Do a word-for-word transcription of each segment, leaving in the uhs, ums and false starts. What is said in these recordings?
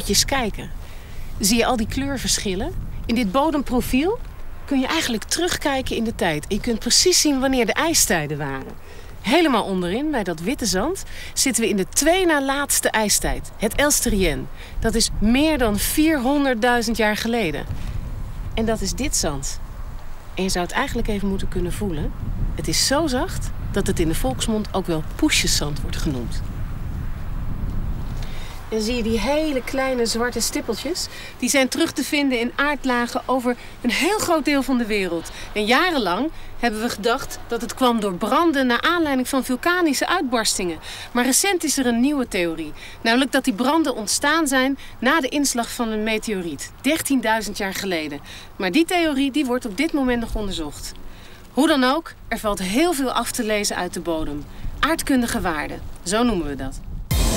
Moet je eens kijken. Zie je al die kleurverschillen? In dit bodemprofiel kun je eigenlijk terugkijken in de tijd. En je kunt precies zien wanneer de ijstijden waren. Helemaal onderin, bij dat witte zand, zitten we in de twee na laatste ijstijd. Het Elsterien. Dat is meer dan vierhonderdduizend jaar geleden. En dat is dit zand. En je zou het eigenlijk even moeten kunnen voelen. Het is zo zacht dat het in de volksmond ook wel poesjeszand wordt genoemd. En zie je die hele kleine zwarte stippeltjes? Die zijn terug te vinden in aardlagen over een heel groot deel van de wereld. En jarenlang hebben we gedacht dat het kwam door branden naar aanleiding van vulkanische uitbarstingen. Maar recent is er een nieuwe theorie. Namelijk dat die branden ontstaan zijn na de inslag van een meteoriet. dertienduizend jaar geleden. Maar die theorie die wordt op dit moment nog onderzocht. Hoe dan ook, er valt heel veel af te lezen uit de bodem. Aardkundige waarden, zo noemen we dat.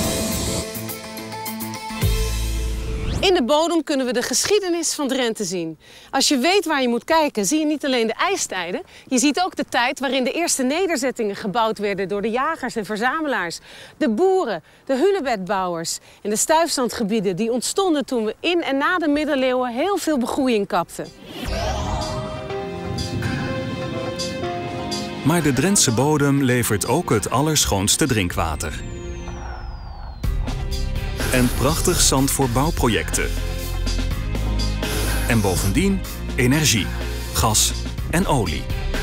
In de bodem kunnen we de geschiedenis van Drenthe zien. Als je weet waar je moet kijken, zie je niet alleen de ijstijden. Je ziet ook de tijd waarin de eerste nederzettingen gebouwd werden door de jagers en verzamelaars. De boeren, de hunebedbouwers en de stuifzandgebieden die ontstonden toen we in en na de middeleeuwen heel veel begroeiing kapten. Maar de Drentse bodem levert ook het allerschoonste drinkwater. En prachtig zand voor bouwprojecten. En bovendien energie, gas en olie.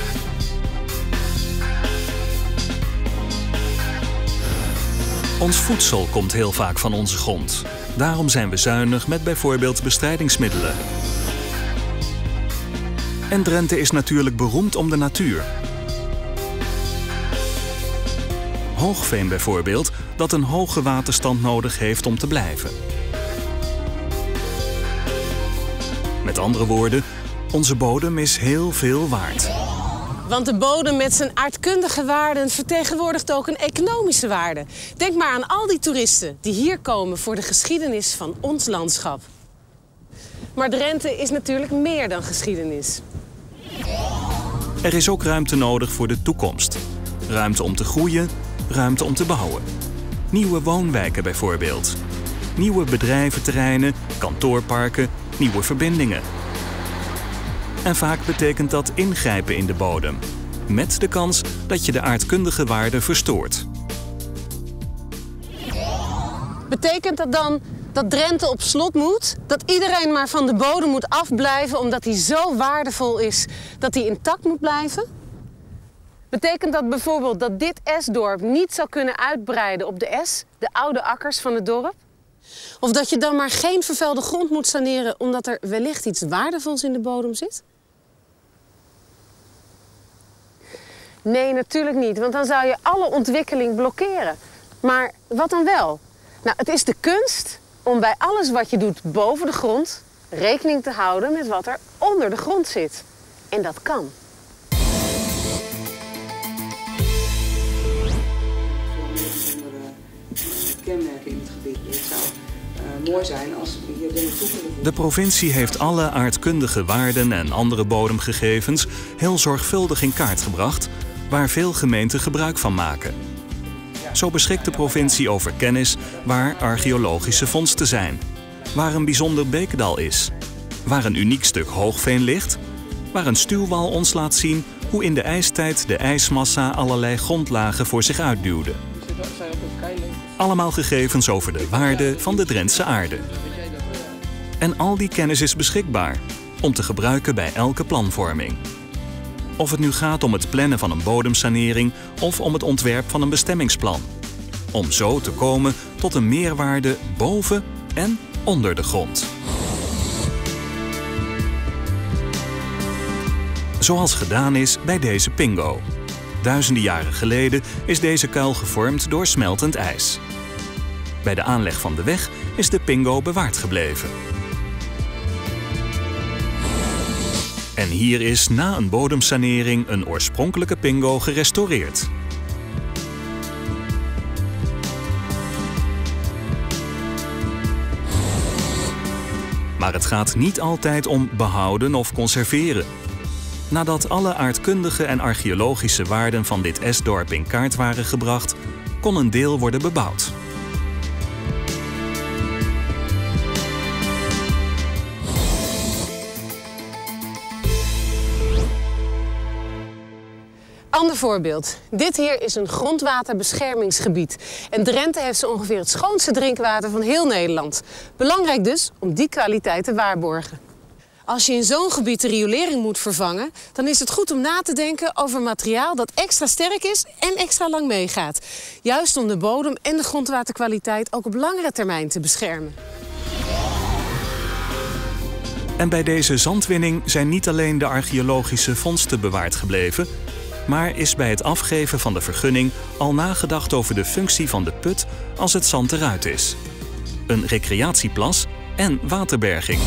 Ons voedsel komt heel vaak van onze grond. Daarom zijn we zuinig met bijvoorbeeld bestrijdingsmiddelen. En Drenthe is natuurlijk beroemd om de natuur. Hoogveen bijvoorbeeld, dat een hoge waterstand nodig heeft om te blijven. Met andere woorden, onze bodem is heel veel waard. Want de bodem met zijn aardkundige waarden vertegenwoordigt ook een economische waarde. Denk maar aan al die toeristen die hier komen voor de geschiedenis van ons landschap. Maar Drenthe is natuurlijk meer dan geschiedenis. Er is ook ruimte nodig voor de toekomst. Ruimte om te groeien, ruimte om te bouwen. Nieuwe woonwijken bijvoorbeeld. Nieuwe bedrijventerreinen, kantoorparken, nieuwe verbindingen. En vaak betekent dat ingrijpen in de bodem. Met de kans dat je de aardkundige waarde verstoort. Betekent dat dan dat Drenthe op slot moet? Dat iedereen maar van de bodem moet afblijven omdat hij zo waardevol is dat hij intact moet blijven? Betekent dat bijvoorbeeld dat dit esdorp niet zou kunnen uitbreiden op de es, de oude akkers van het dorp? Of dat je dan maar geen vervuilde grond moet saneren omdat er wellicht iets waardevols in de bodem zit? Nee, natuurlijk niet, want dan zou je alle ontwikkeling blokkeren. Maar wat dan wel? Nou, het is de kunst om bij alles wat je doet boven de grond rekening te houden met wat er onder de grond zit. En dat kan. Kenmerken in het gebied. Het zou uh, mooi zijn als we hier dingen toe kunnen voegen. De provincie heeft alle aardkundige waarden en andere bodemgegevens heel zorgvuldig in kaart gebracht, waar veel gemeenten gebruik van maken. Zo beschikt de provincie over kennis waar archeologische vondsten zijn, waar een bijzonder beekdal is, waar een uniek stuk hoogveen ligt, waar een stuwwal ons laat zien hoe in de ijstijd de ijsmassa allerlei grondlagen voor zich uitduwde. Allemaal gegevens over de waarde van de Drentse aarde. En al die kennis is beschikbaar om te gebruiken bij elke planvorming. Of het nu gaat om het plannen van een bodemsanering of om het ontwerp van een bestemmingsplan. Om zo te komen tot een meerwaarde boven en onder de grond. Zoals gedaan is bij deze pingo. Duizenden jaren geleden is deze kuil gevormd door smeltend ijs. Bij de aanleg van de weg is de pingo bewaard gebleven. En hier is na een bodemsanering een oorspronkelijke pingo gerestaureerd. Maar het gaat niet altijd om behouden of conserveren. Nadat alle aardkundige en archeologische waarden van dit esdorp in kaart waren gebracht, kon een deel worden bebouwd. Ander voorbeeld. Dit hier is een grondwaterbeschermingsgebied. En Drenthe heeft zo ongeveer het schoonste drinkwater van heel Nederland. Belangrijk dus om die kwaliteit te waarborgen. Als je in zo'n gebied de riolering moet vervangen, dan is het goed om na te denken over materiaal dat extra sterk is en extra lang meegaat. Juist om de bodem en de grondwaterkwaliteit ook op langere termijn te beschermen. En bij deze zandwinning zijn niet alleen de archeologische vondsten bewaard gebleven, maar is bij het afgeven van de vergunning al nagedacht over de functie van de put als het zand eruit is. Een recreatieplas en waterberging.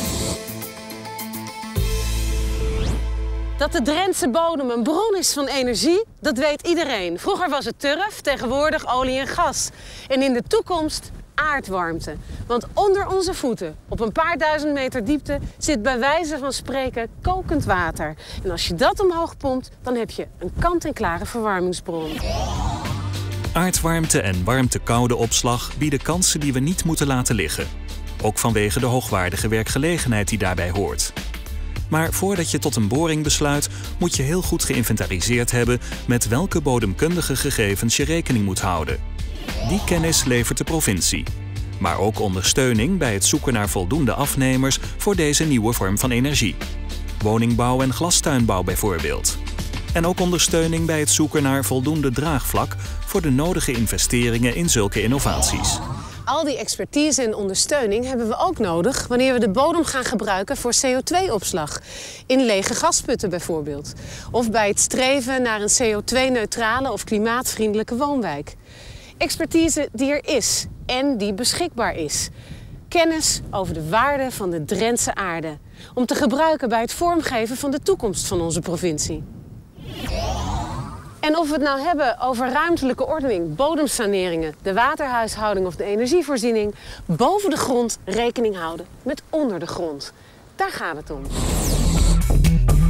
Dat de Drentse bodem een bron is van energie, dat weet iedereen. Vroeger was het turf, tegenwoordig olie en gas. En in de toekomst aardwarmte. Want onder onze voeten, op een paar duizend meter diepte, zit bij wijze van spreken kokend water. En als je dat omhoog pompt, dan heb je een kant-en-klare verwarmingsbron. Aardwarmte en warmte-koude opslag bieden kansen die we niet moeten laten liggen. Ook vanwege de hoogwaardige werkgelegenheid die daarbij hoort. Maar voordat je tot een boring besluit, moet je heel goed geïnventariseerd hebben met welke bodemkundige gegevens je rekening moet houden. Die kennis levert de provincie. Maar ook ondersteuning bij het zoeken naar voldoende afnemers voor deze nieuwe vorm van energie. Woningbouw en glastuinbouw bijvoorbeeld. En ook ondersteuning bij het zoeken naar voldoende draagvlak voor de nodige investeringen in zulke innovaties. Al die expertise en ondersteuning hebben we ook nodig wanneer we de bodem gaan gebruiken voor C O twee opslag. In lege gasputten bijvoorbeeld. Of bij het streven naar een C O twee neutrale of klimaatvriendelijke woonwijk. Expertise die er is en die beschikbaar is. Kennis over de waarde van de Drentse aarde. Om te gebruiken bij het vormgeven van de toekomst van onze provincie. En of we het nou hebben over ruimtelijke ordening, bodemsaneringen, de waterhuishouding of de energievoorziening, boven de grond rekening houden met onder de grond. Daar gaat het om.